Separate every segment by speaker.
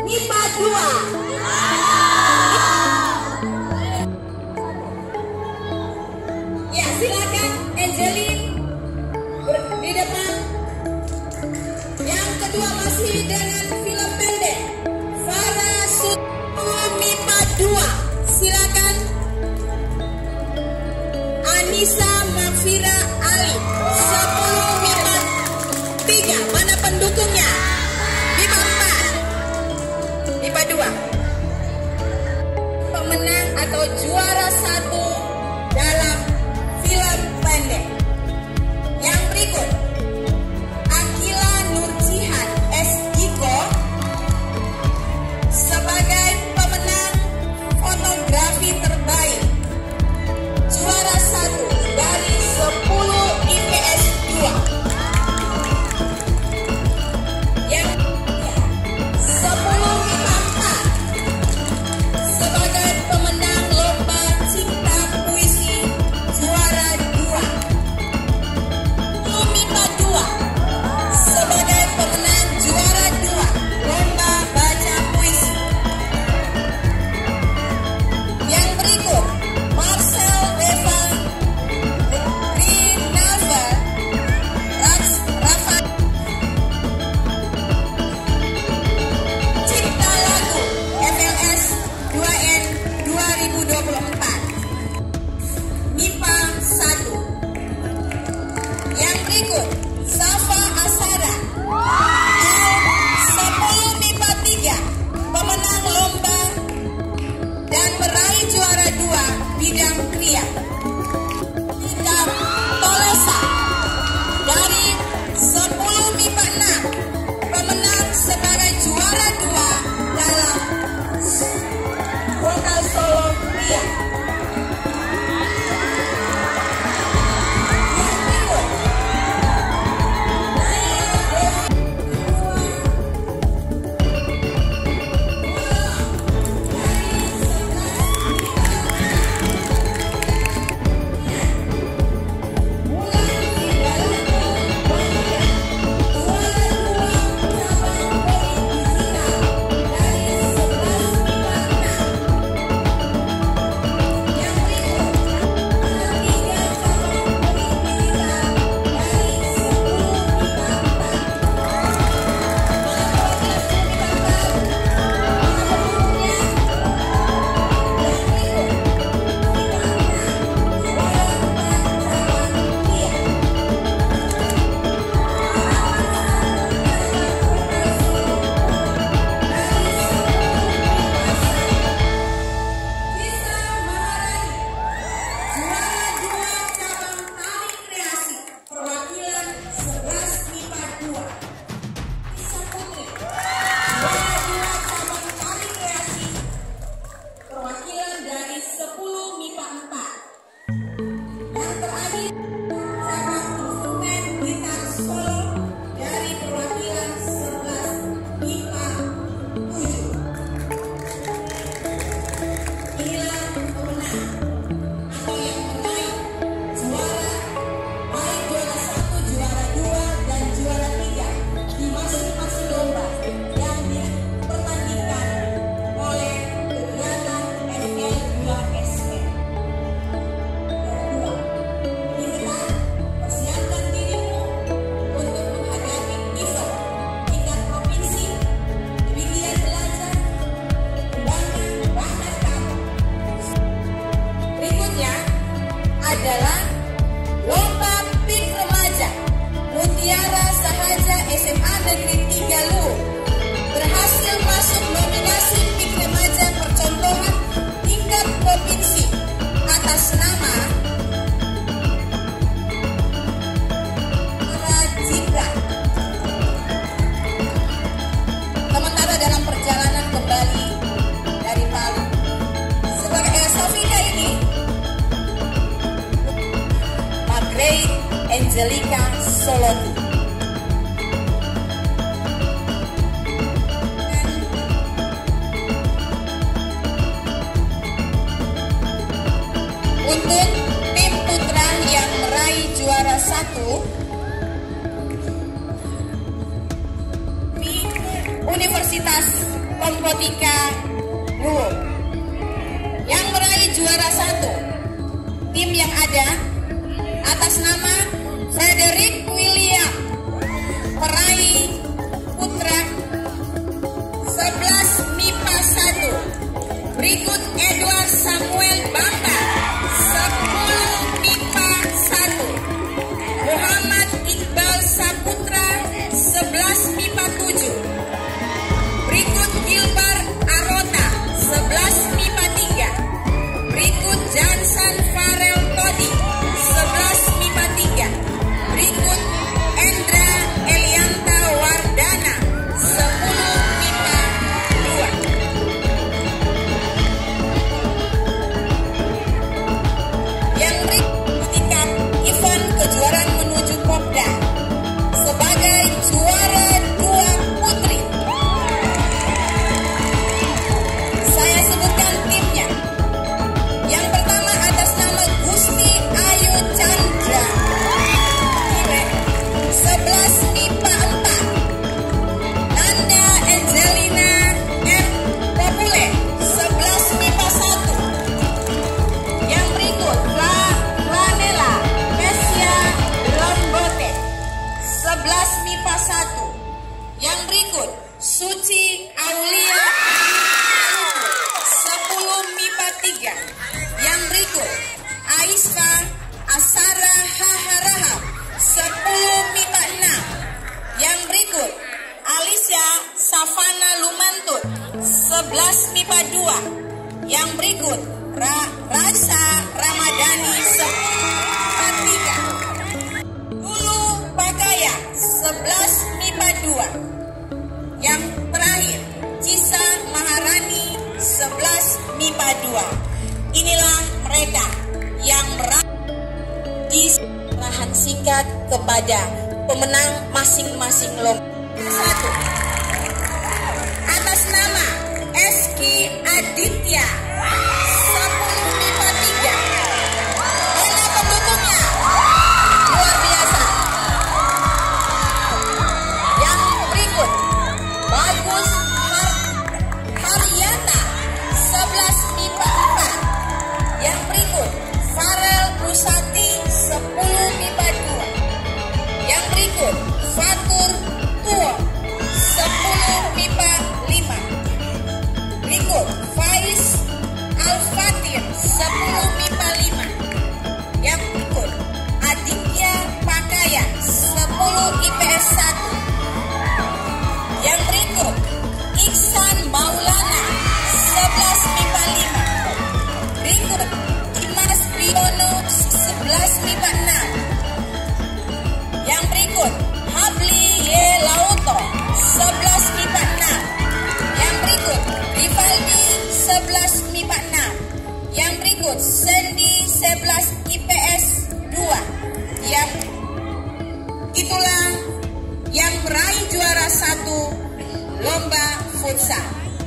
Speaker 1: MIPA 2. Ya, silakan Angelin di depan. Yang kedua masih dengan film pendek Farah Sutru MIPA 2. Silakan Anissa Mafira Ali 10 MIPA 3. Mana pendukungnya? MIPA 4, MIPA 2. Pemenang atau juara 1 dalam film pendek. Yang berikut Akila Nurjihan SIKO sebagai pemenang fotografi terbaik, juara 1 dari 10 IPS 2. Yang 10 MIPA 4 sebagai pemenang lomba cinta puisi, juara 2. 10 MIPA 2 sebagai pemenang juara 2 lomba baca puisi. Yang berikut Marcel Deva Rinalva Rafa Cipta Lagu FLS 2N 2024 MIPA 1. Yang berikut Safa Asara 10 MIPA 3 pemenang lomba dan meraih juara 2 bidang kriya. Ida Tolesa dari 10 MIPA 6 pemenang sebagai juara 2 dalam vokal solo kriya. Yang berikut adalah lomba PIK remaja Mutiara Sahaja SMA Negeri 3 Luwu berhasil masuk nominasi PIK remaja percontohan tingkat provinsi atas nama Rajibra. Sementara dalam perjalanan kembali dari Palu sebagai Sofika ini Margaret Angelica Soloti. Untuk tim putra yang meraih juara 1 Universitas Kompotika Group. Yang meraih juara 1, tim yang ada atas nama Frederick William, peraih putra 11 MIPA 1. Berikut Edward Samuel Bambang 10 MIPA 1. Muhammad Iqbal Saputra 11 MIPA 7. Berikut Gilbert Arota 11 MIPA 3. Berikut Jansan Farel Todi 11 MIPA 3. Berikut Endra Elianta Wardana 10 MIPA 2. Yang berikut Ivan kejuaraan menuju Popda sebagai juara 2 putri. Saya sebutkan timnya. Yang pertama atas nama Gusti Ayu Chandra 11 MIPA 4. Nanda Angelina M. Popule 11 MIPA 1. Yang berikut Lanela Mesia Lombote 11 MIPA 1. Yang berikut Suci Aulia 10 MIPA 3. Yang berikut Aiska Asara Haharaham 10 MIPA 6. Yang berikut Alicia Savana Lumantut 11 MIPA 2. Yang berikut Raisa Ramadhani 10 MIPA 3. Dulu Bagaya 11 MIPA 2. Yang terakhir Cisa Maharani 11 MIPA 2. Inilah mereka yang diserahan singkat kepada pemenang masing-masing lomba. 1. Atas nama Eski Aditya 10 MIPA 3. Mana pendukungnya? Luar biasa. Yang berikut Bagus Haryata 11 MIPA 4. Yang berikut Farel Pusati 10 MIPA 2. Yang berikut Fatur Tuo 10 MIPA 5. Berikut Faiz Al-Fatir 10 MIPA 5. Yang berikut Aditya Pakaya 10 IPS 1. Yang berikut Iksan Maulana 11 MIPA 5. Berikut Dimas Priono 11 MIPA 6. Yang berikut Habli Ye Lauto 11 MIPA 6. Yang berikut Rivaldi 11 MIPA 6. Yang berikut Sendi 11 IPS 2. Yang itulah yang meraih juara 1 lomba futsal.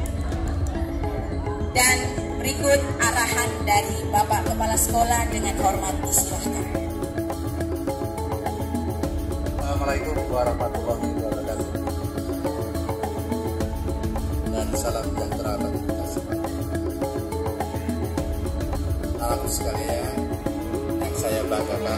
Speaker 1: Dan berikut arahan dari Bapak Kepala Sekolah dengan hormat disilahkan.
Speaker 2: Assalamualaikum warahmatullahi wabarakatuh. Dan salam sejahtera bagi kita semua. Anak sekalian yang saya banggakan,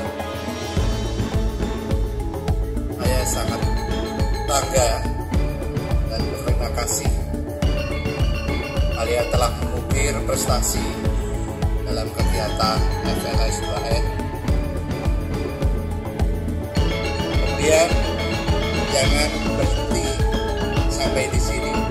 Speaker 2: saya sangat bangga dan berterima kasih kalian telah mengukir prestasi dalam kegiatan FLS 2N. Kemudian jangan berhenti sampai di sini.